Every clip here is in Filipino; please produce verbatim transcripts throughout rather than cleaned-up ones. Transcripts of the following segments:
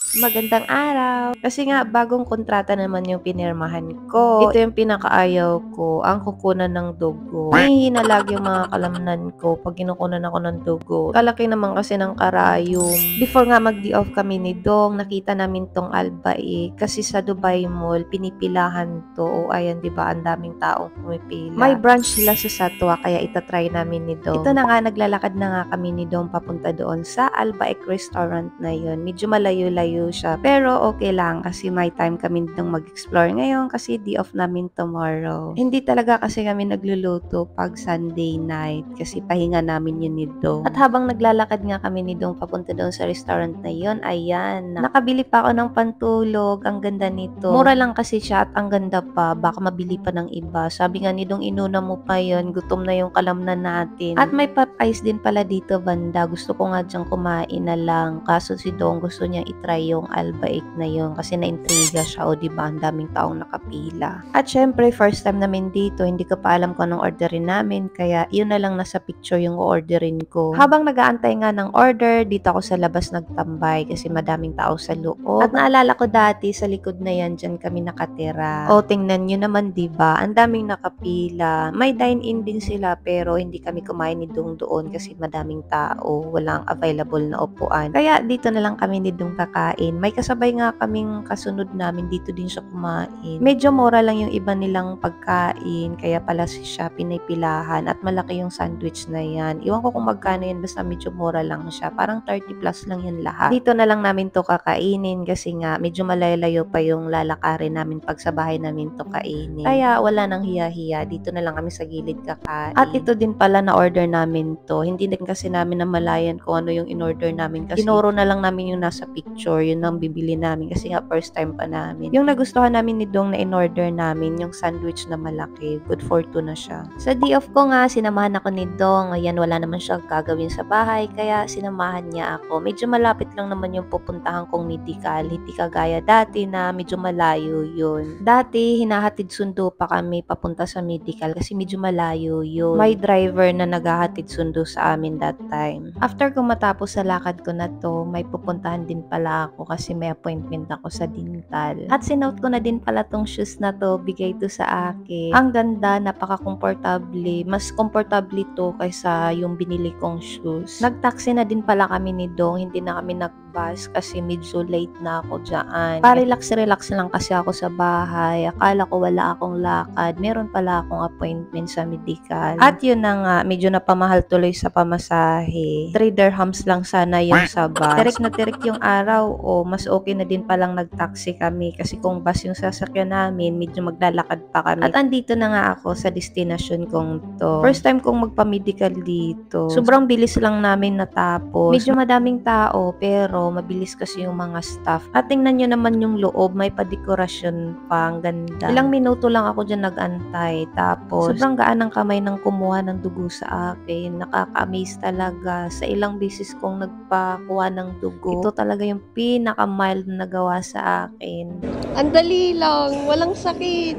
Magandang araw. Kasi nga bagong kontrata naman yung pinirmahan ko. Ito yung pinakaayaw ko, ang kukunan ng dugo. Nahihina lagi yung mga kalamnan ko pag kinukunan ako ng dugo. Kalaki naman kasi ng karayom. Before nga mag-day off kami ni Dong, nakita namin tong Albaik. Kasi sa Dubai Mall, pinipilahan to. O ayan, di ba? Ang daming taong pumipila. May branch sila sa Satwa, kaya itatry namin ni Dong. Ito na nga, naglalakad na nga kami ni Dong papunta doon sa Albaik restaurant na yun. Medyo malayo-layo siya. Pero okay lang kasi may time kami ditong mag-explore ngayon kasi day off namin tomorrow. Hindi talaga kasi kami nagluluto pag Sunday night kasi pahinga namin yun ni Dong. At habang naglalakad nga kami ni Dong papunta doon sa restaurant na yun, ayan, nakabili pa ako ng pantulog. Ang ganda nito. Mura lang kasi siya at ang ganda pa. Baka mabili pa ng iba. Sabi nga ni Dong, inuna mo pa yun. Gutom na yung kalamnan natin. At may pop ice din pala dito banda. Gusto ko nga dyan kumain na lang. Kaso si Dong gusto niya itry yung Albaik na yun kasi na-intriga siya o diba ang daming taong nakapila. At syempre first time namin dito, hindi ko pa alam kung anong orderin namin kaya yun na lang nasa picture yung orderin ko. Habang nag-aantay nga ng order, dito ako sa labas nagtambay kasi madaming tao sa loob. At naalala ko dati sa likod na yan, dyan kami nakatira. O tingnan nyo naman diba, ang daming nakapila. May dine-in din sila pero hindi kami kumain ni Dong doon kasi madaming tao, walang available na upuan. Kaya dito na lang kami ni Dong kakain. May kasabay nga kaming kasunod namin, dito din siya kumain. Medyo mura lang yung iba nilang pagkain, kaya pala siya pinipilahan at malaki yung sandwich na yan. Iwan ko kung magkano yan, basta medyo mura lang siya. Parang thirty plus lang yan lahat. Dito na lang namin to kakainin kasi nga medyo malayo pa yung lalakarin namin pag sa bahay namin to kainin. Kaya wala nang hiya-hiya, dito na lang kami sa gilid kakain. At ito din pala na order namin to. Hindi din kasi namin namalayan kung ano yung in-order namin kasi tinuro na lang namin yung nasa picture, yun ang bibili namin kasi nga first time pa namin. Yung nagustuhan namin ni Dong na in-order namin, yung sandwich na malaki, good for two na siya. Sa day off ko nga, sinamahan ako ni Dong. Ayan, wala naman siya gagawin sa bahay, kaya sinamahan niya ako. Medyo malapit lang naman yung pupuntahan kong medical, hindi kagaya dati na medyo malayo yun. Dati, hinahatid sundo pa kami papunta sa medical kasi medyo malayo yun. May driver na naghahatid sundo sa amin that time. After ko matapos sa lakad ko na to, may pupuntahan din pala ako kasi may appointment ako sa dental. At sinout ko na din pala tong shoes na to, bigay to sa akin. Ang ganda, napaka-komportable. Mas komportable to kaysa yung binili kong shoes. Nag-taxi na din pala kami ni Dong, hindi na kami nag-bus kasi medyo late na ako dyan. Pa-relax-relax lang kasi ako sa bahay. Akala ko wala akong lakad. Meron pala akong appointment sa medical. At yun na nga, medyo napamahal tuloy sa pamasahe. three dirhams lang sana yung sa bus. Tirik na tirik yung araw o mas okay na din palang nag-taxi kami kasi kung bus yung sasakyan namin, medyo maglalakad pa kami. At andito na nga ako sa destination kong to. First time kong magpa-medical dito. Sobrang bilis lang namin natapos. Medyo madaming tao pero mabilis kasi yung mga staff. At tingnan nyo naman yung loob, may padekorasyon pa, ang ganda. Ilang minuto lang ako dyan nag-antay. Tapos, sobrang gaan ng kamay ng kumuha ng dugo sa akin. Nakaka-amaze talaga. Sa ilang beses kong nagpakuha ng dugo, ito talaga yung pinaka-mild na nagawa sa akin. Ang dali lang. Walang sakit.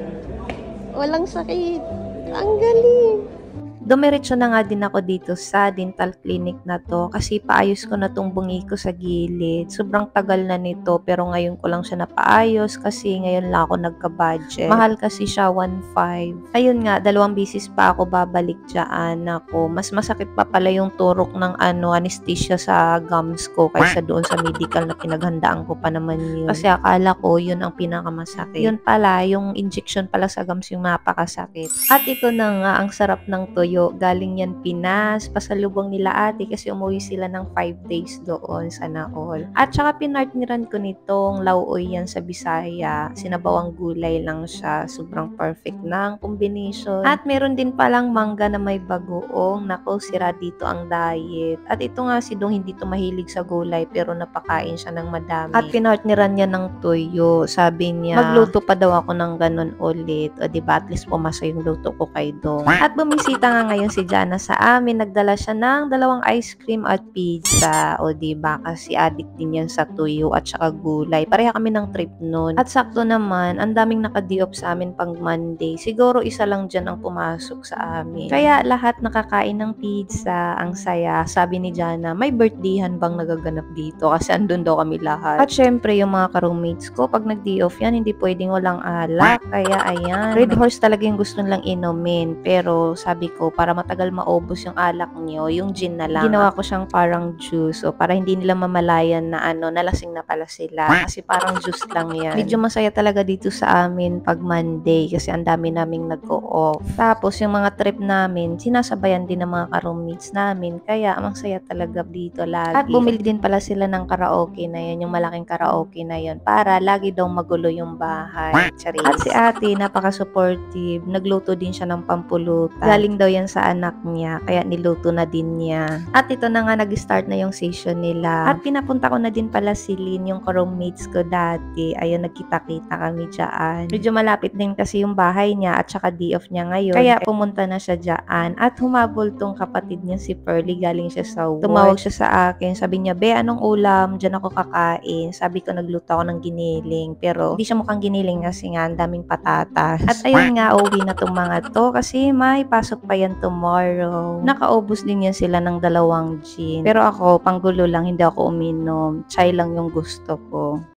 Walang sakit. Ang galing. Dumiretso na nga din ako dito sa dental clinic na to kasi paayos ko na tong bungi ko sa gilid. Sobrang tagal na nito pero ngayon ko lang siya napaayos kasi ngayon lang ako nagka-budget. Mahal kasi siya, one point five. Ayun nga, dalawang bisis pa ako babalik dyan ako. Mas masakit pa pala yung turok ng ano, anesthesia sa gums ko kaysa doon sa medical na pinaghandaan ko pa naman yun. Kasi akala ko yun ang pinakamasakit. Yun pala, yung injection pala sa gums yung napakasakit. At ito na nga, ang sarap ng tuyo. Galing yan Pinas, pasalubong nila ate kasi umuwi sila ng five days doon sa Naol. At saka pinartneran ko nitong lauoy yan sa Bisaya. Sinabawang gulay lang siya. Sobrang perfect ng combination. At meron din palang mangga na may bagoong. Nako, sira dito ang diet. At ito nga si Dong hindi to mahilig sa gulay pero napakain siya ng madami. At pinartneran niya ng tuyo. Sabi niya, magluto pa daw ako ng ganun ulit. O diba, at least pumasa yung luto ko kay Dong. At bumisita nga nga ngayon si Jana sa amin, nagdala siya ng dalawang ice cream at pizza. O diba, kasi addict din yan sa tuyo at saka gulay. Pareha kami ng trip nun. At sakto naman, ang daming naka-day off sa amin pang Monday. Siguro isa lang dyan ang pumasok sa amin. Kaya lahat nakakain ng pizza, ang saya. Sabi ni Jana, may birthdayhan bang nagaganap dito? Kasi andun daw kami lahat. At syempre, yung mga ka-roommates ko, pag nag-day off yan, hindi pwedeng walang alak. Kaya ayan, Red Horse talaga yung gusto nilang inumin. Pero sabi ko, para matagal maubos yung alak nyo, yung gin na lang. Ginawa ko siyang parang juice. O para hindi nila mamalayan na ano, nalasing na pala sila. Kasi parang juice lang yan. Medyo masaya talaga dito sa amin pag Monday. Kasi ang dami naming nag-o-off. Tapos yung mga trip namin, sinasabayan din ng mga ka-roommates namin. Kaya ang saya talaga dito lagi. At bumili din pala sila ng karaoke na yun. Yung malaking karaoke na yun. Para lagi daw magulo yung bahay. Charis. At si ate, napaka-supportive. Nagluto din siya ng pampulutan. Galing daw yan sa anak niya. Kaya niluto na din niya. At ito na nga nag-start na yung session nila. At pinapunta ko na din pala si Lynn, yung ka-roommates ko dati. Ayun, nagkita-kita kami dyan. Medyo malapit din kasi yung bahay niya at saka day off niya ngayon. Kaya pumunta na siya dyan. At humabol tong kapatid niya si Pearly. Galing siya sa work. Tumawag siya sa akin. Sabi niya, "Be, anong ulam? Diyan ako kakain." Sabi ko, nagluto ako ng giniling. Pero hindi siya mukhang giniling kasi nga ang daming patatas. At ayun nga, uwi na tong mga to kasi may pasok pa yan tomorrow. Nakaubos din yan sila ng dalawang gin. Pero ako, panggulo lang, hindi ako uminom. Chai lang yung gusto ko.